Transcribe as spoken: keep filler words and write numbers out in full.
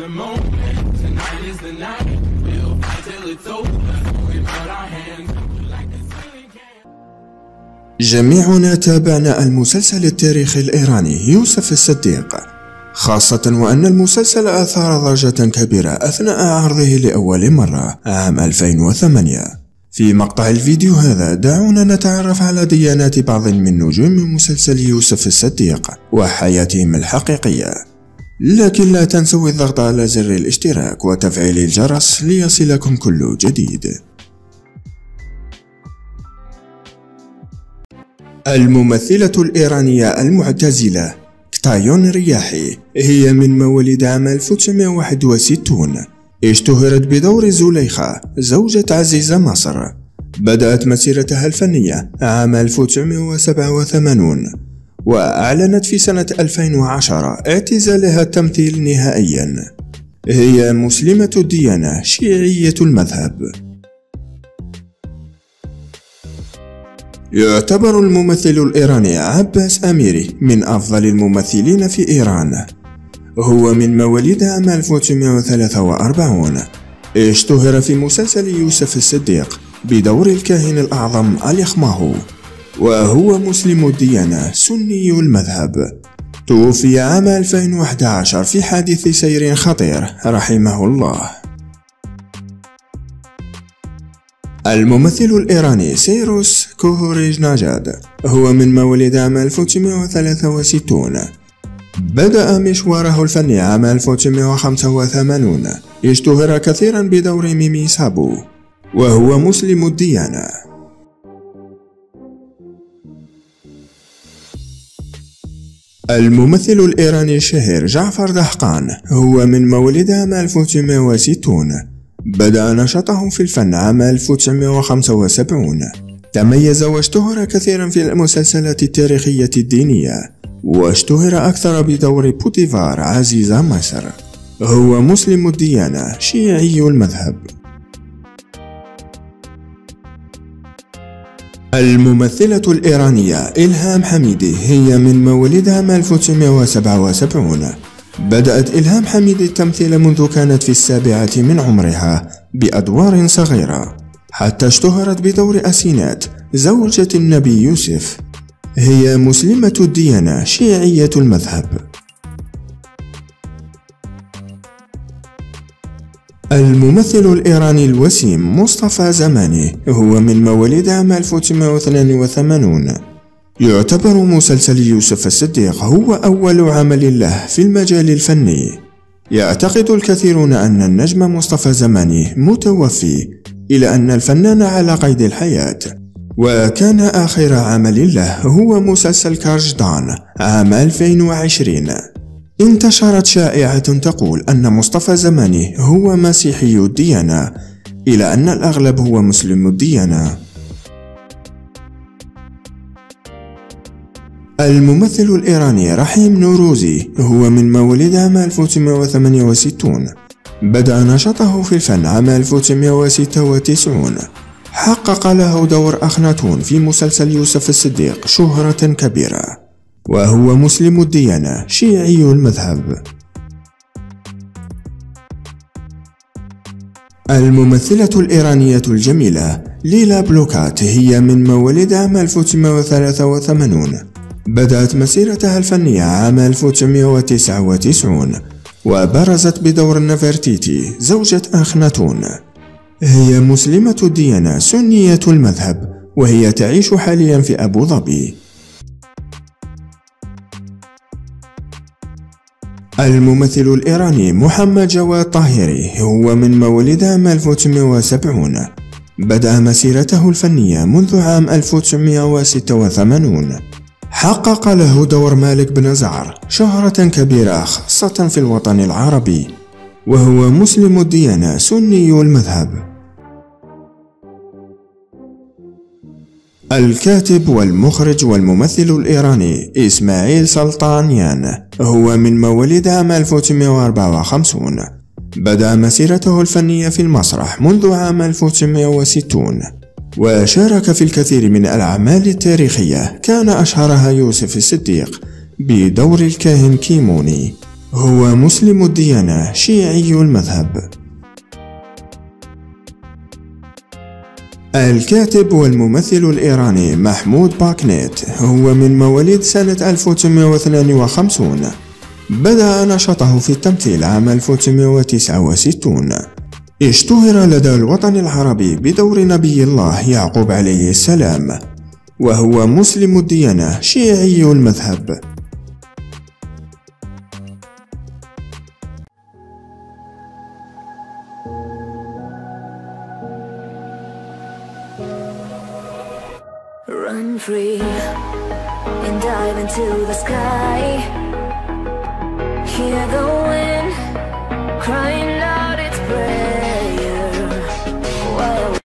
the moment, tonight is the night. We'll fight till it's over. We put our hands like the ceiling can. جميعنا تابعنا المسلسل التاريخي الإيراني يوسف الصديق، خاصة وأن المسلسل أثار ضجة كبيرة أثناء عرضه لأول مرة عام ألفين وثمانية. في مقطع الفيديو هذا دعونا نتعرف على ديانات بعض من نجوم مسلسل يوسف الصديق وحياتهم الحقيقية، لكن لا تنسوا الضغط على زر الاشتراك وتفعيل الجرس ليصلكم كل جديد. الممثلة الإيرانية المعتزلة كتايون رياحي هي من مواليد عام ألف وتسعمائة وواحد وستين. اشتهرت بدور زليخة زوجة عزيز مصر. بدأت مسيرتها الفنية عام ألف وتسعمائة وسبعة وثمانين، وأعلنت في سنة ألفين وعشرة اعتزالها التمثيل نهائيا. هي مسلمة الديانة شيعية المذهب. يعتبر الممثل الإيراني عباس أميري من أفضل الممثلين في إيران. هو من مواليد عام ألف وتسعمائة وثلاثة وأربعين. اشتهر في مسلسل يوسف الصديق بدور الكاهن الأعظم علي خماهو، وهو مسلم الديانة سني المذهب. توفي عام ألفين وأحد عشر في حادث سير خطير رحمه الله. الممثل الإيراني سيروس كوهوريجناجاد هو من مواليد عام ألف وتسعمائة وثلاثة وستين. بدأ مشواره الفني عام ألف وتسعمائة وخمسة وثمانين. اشتهر كثيرا بدور ميمي سابو، وهو مسلم الديانة. الممثل الإيراني الشهير جعفر دهقان هو من مواليد عام ألف وتسعمائة وستين. بدأ نشاطه في الفن عام ألف وتسعمائة وخمسة وسبعين. تميز واشتهر كثيرا في المسلسلات التاريخية الدينية، واشتهر أكثر بدور بوتيفار عزيز مصر. هو مسلم الديانة شيعي المذهب. الممثلة الإيرانية إلهام حميدي هي من مواليد عام ألف وتسعمائة وسبعة وسبعين. بدأت إلهام حميدي التمثيل منذ كانت في السابعة من عمرها بأدوار صغيرة، حتى اشتهرت بدور أسينات زوجة النبي يوسف. هي مسلمة الديانة شيعية المذهب. الممثل الإيراني الوسيم مصطفى زماني هو من مواليد عام ألف وتسعمائة واثنين وثمانين. يعتبر مسلسل يوسف الصديق هو أول عمل له في المجال الفني. يعتقد الكثيرون أن النجم مصطفى زماني متوفي، إلى أن الفنان على قيد الحياة، وكان آخر عمل له هو مسلسل كارجدان عام ألفين وعشرين. انتشرت شائعة تقول أن مصطفى زماني هو مسيحي الديانة، إلى أن الأغلب هو مسلم الديانة. الممثل الإيراني رحيم نوروزي هو من مواليد عام ألف وتسعمائة وثمانية وستين. بدأ نشاطه في الفن عام ألف وتسعمائة وستة وتسعين. حقق له دور أخناتون في مسلسل يوسف الصديق شهرة كبيرة، وهو مسلم الديانة شيعي المذهب. الممثلة الإيرانية الجميلة ليلا بلوكات هي من مواليد عام ألف وتسعمائة وثلاثة وثمانين. بدأت مسيرتها الفنية عام ألف وتسعمائة وتسعة وتسعين، وبرزت بدور نفرتيتي زوجة أخناتون. هي مسلمة الديانة سنية المذهب، وهي تعيش حاليا في أبو ظبي. الممثل الإيراني محمد جواد طاهري هو من مواليد عام ألف وتسعمائة وسبعين. بدأ مسيرته الفنية منذ عام ألف وتسعمائة وستة وثمانين. حقق له دور مالك بن زعر شهرة كبيرة خاصة في الوطن العربي، وهو مسلم الديانة سني المذهب. الكاتب والمخرج والممثل الإيراني إسماعيل سلطانيان هو من مواليد عام ألف وتسعمائة وأربعة وخمسين. بدأ مسيرته الفنية في المسرح منذ عام ألف وتسعمائة وستين، وشارك في الكثير من الأعمال التاريخية، كان أشهرها يوسف الصديق بدور الكاهن كيموني. هو مسلم الديانة شيعي المذهب. الكاتب والممثل الإيراني محمود باكنيت هو من مواليد سنة ألف وتسعمائة واثنين وخمسين. بدأ نشاطه في التمثيل عام ألف وتسعمائة وتسعة وستين. اشتهر لدى الوطن العربي بدور نبي الله يعقوب عليه السلام، وهو مسلم الديانة شيعي المذهب. Run free and dive into the sky. Hear the wind crying